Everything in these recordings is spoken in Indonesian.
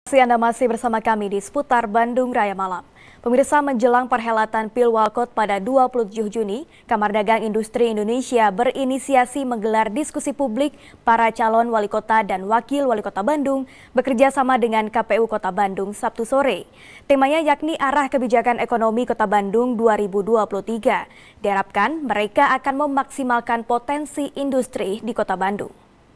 Anda masih bersama kami di seputar Bandung Raya Malam. Pemirsa, menjelang perhelatan Pilwalkot pada 27 Juni, Kamar Dagang Industri Indonesia berinisiasi menggelar diskusi publik para calon wali kota dan wakil wali kota Bandung bekerja sama dengan KPU Kota Bandung Sabtu sore. Temanya yakni arah kebijakan ekonomi Kota Bandung 2023. Diharapkan mereka akan memaksimalkan potensi industri di Kota Bandung.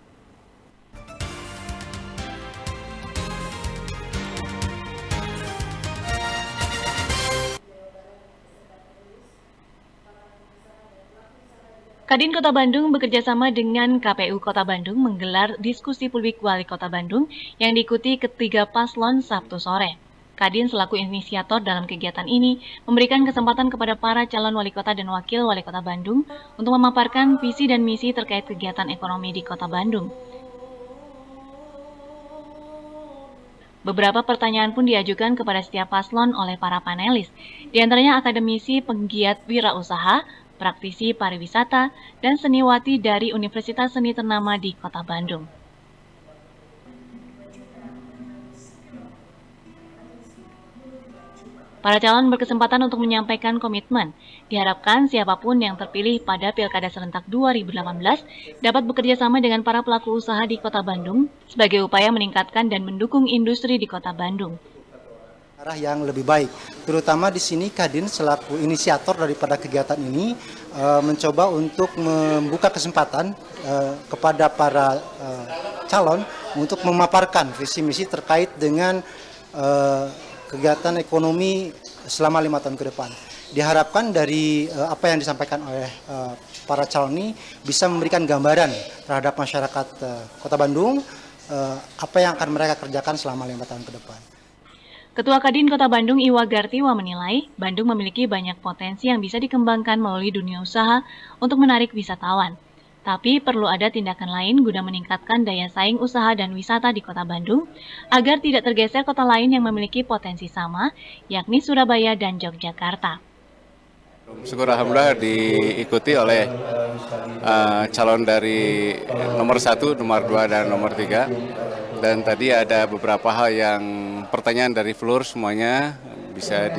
Kadin Kota Bandung bekerjasama dengan KPU Kota Bandung menggelar diskusi publik Wali Kota Bandung yang diikuti ketiga paslon Sabtu sore. Kadin selaku inisiator dalam kegiatan ini memberikan kesempatan kepada para calon wali kota dan wakil wali kota Bandung untuk memaparkan visi dan misi terkait kegiatan ekonomi di Kota Bandung. Beberapa pertanyaan pun diajukan kepada setiap paslon oleh para panelis, di antaranya akademisi penggiat wirausaha, praktisi pariwisata, dan seniwati dari Universitas Seni ternama di Kota Bandung. Para calon berkesempatan untuk menyampaikan komitmen. Diharapkan siapapun yang terpilih pada Pilkada Serentak 2018 dapat bekerja sama dengan para pelaku usaha di Kota Bandung sebagai upaya meningkatkan dan mendukung industri di Kota Bandung. Arah yang lebih baik, terutama di sini Kadin selaku inisiator daripada kegiatan ini mencoba untuk membuka kesempatan kepada para calon untuk memaparkan visi misi terkait dengan kegiatan ekonomi selama 5 tahun ke depan. Diharapkan dari apa yang disampaikan oleh para calon ini bisa memberikan gambaran terhadap masyarakat Kota Bandung apa yang akan mereka kerjakan selama 5 tahun ke depan. Ketua Kadin Kota Bandung Iwa Gartiwa menilai Bandung memiliki banyak potensi yang bisa dikembangkan melalui dunia usaha untuk menarik wisatawan. Tapi perlu ada tindakan lain guna meningkatkan daya saing usaha dan wisata di Kota Bandung agar tidak tergeser kota lain yang memiliki potensi sama, yakni Surabaya dan Yogyakarta. Syukur alhamdulillah diikuti oleh calon dari nomor 1, nomor 2, dan nomor 3. Dan tadi ada beberapa hal yang pertanyaan dari floor semuanya bisa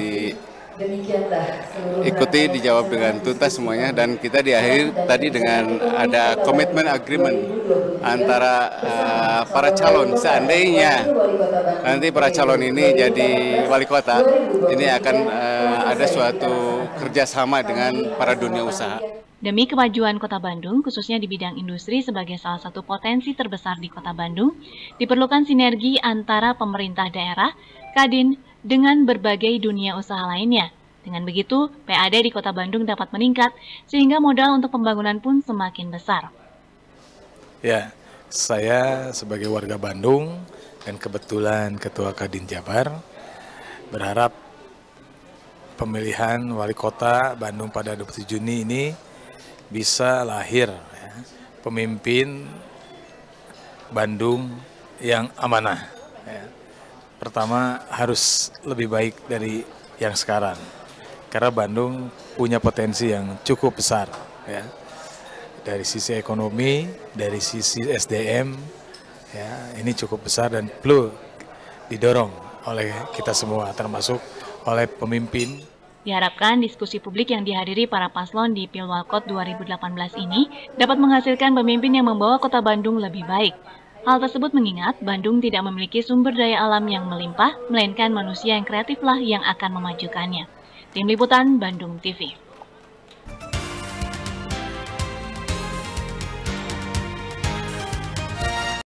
diikuti, dijawab dengan tuntas semuanya. Dan kita diakhiri tadi dengan ada komitmen agreement antara para calon. Seandainya nanti para calon ini jadi wali kota, ini akan ada suatu kerjasama dengan para dunia usaha. Demi kemajuan Kota Bandung, khususnya di bidang industri sebagai salah satu potensi terbesar di Kota Bandung, diperlukan sinergi antara pemerintah daerah, Kadin, dengan berbagai dunia usaha lainnya. Dengan begitu, PAD di Kota Bandung dapat meningkat, sehingga modal untuk pembangunan pun semakin besar. Ya, saya sebagai warga Bandung dan kebetulan Ketua Kadin Jabar, berharap pemilihan Wali Kota Bandung pada 27 Juni ini bisa lahir pemimpin Bandung yang amanah. Pertama, harus lebih baik dari yang sekarang, karena Bandung punya potensi yang cukup besar, dari sisi ekonomi, dari sisi SDM, ini cukup besar dan perlu didorong oleh kita semua, termasuk oleh pemimpin. Diharapkan diskusi publik yang dihadiri para paslon di Pilwalkot 2018 ini dapat menghasilkan pemimpin yang membawa Kota Bandung lebih baik. Hal tersebut mengingat Bandung tidak memiliki sumber daya alam yang melimpah, melainkan manusia yang kreatiflah yang akan memajukannya. Tim Liputan Bandung TV.